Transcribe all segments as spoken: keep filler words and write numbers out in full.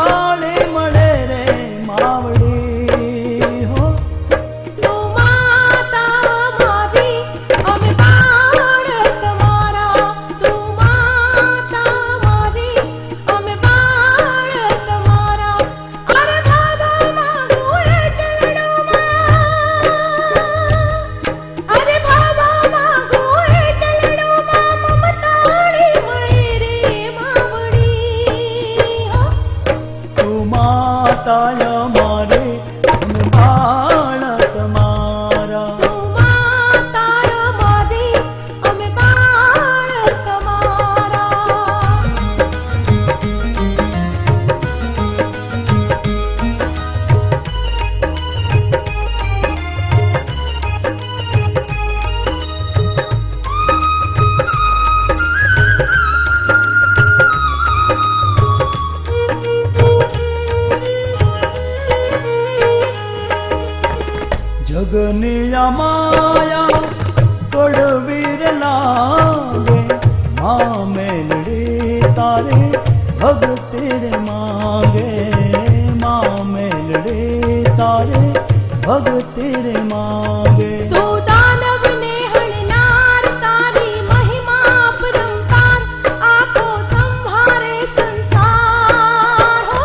ताळे मळे रे मावडी हो। तू माता मारी अमे बाळ तुम्हारा, तू माता मारी अमे बाळ तुम्हारा। अरे बाबा मागू एकलडो मा, अरे बाबा मागू एकलडो मा ममताळी मळे रे मावडी हो। तू माताय मारे अमे बाळ तुम्हारा, तू माताय मारी अमे बाळ तुम्हारा। जगनिया माया कडवीर लागे, माँ मेलड़ी तारे भगती रे मांगे, माँ मेलड़ी तारे भगती रे मांगे। तू दानव ने हणनार, तारी महिमा परंपार, आपो संभारे संसार हो।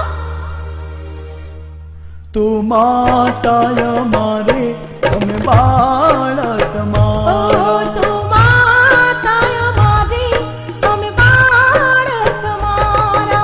तू माताय मारे अमे बाळ तुम्हारा, ओ तू माताय मारी अमे बाळ तुम्हारा।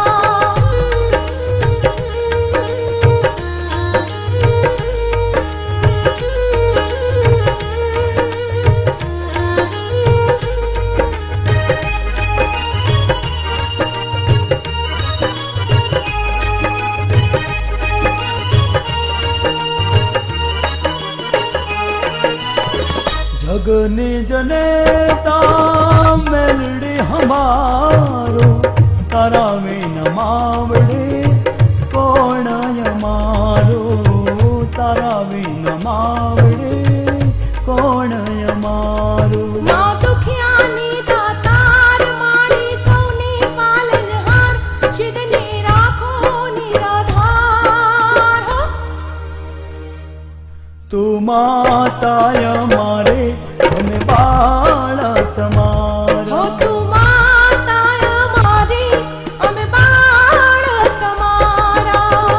जगनी जनेता मेलड़ी हमारो, तारा विन मावड़ी कोण मारो, तारा विन मावड़ी कोण मारो। माँ दुखियानी दातार, माड़ी सौनी पालनहार, शिदने राखो निराधार हो। तू माताय मारे अमे बाळ तुम्हारा, हो तू माताय मारी अमे बाळ तुम्हारा।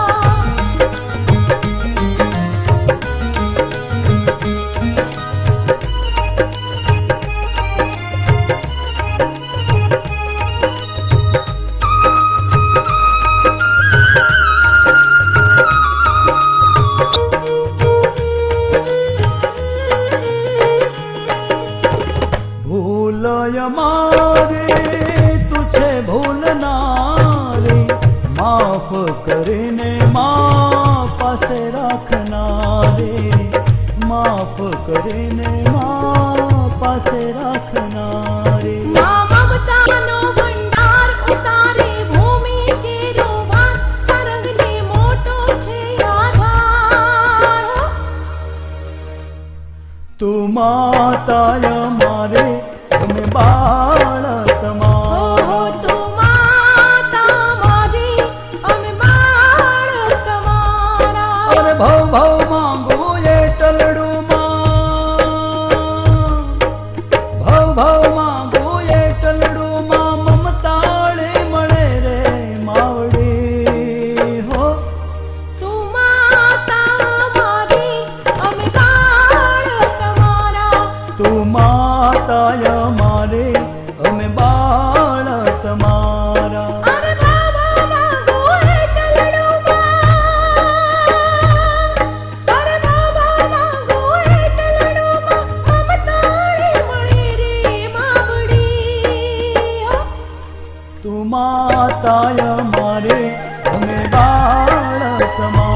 भूलय मारे तुझे भूलनारे, माफ करने माँ पासे रखनारे, माफ करने माँ पासे रखनारे। माँ ममता नो भंडार, उतारे भूमि के रोभार, सरंग ने मोटो छे आधार हो। तू माताय मारे अमे बाळ तुम्हारा, हो तू माता मारी अमे बाळ तुम्हारा। अरे भव भव मांगू ये टलडू माँ, भव भव मांगू ये टलडू माँ ममताळे मळे रे मावडी हो। तू माता मारी अमे बाळ तुम्हारा, तू माताय मारे अमे बाळ तुम्हारा। अरे बाबा मागो एकलडो मा, अरे बाबा मागो एकलडो मा ममताळे मळे रे मावडी हो। तू माताय मारे अमे बाळ तुम्हारा।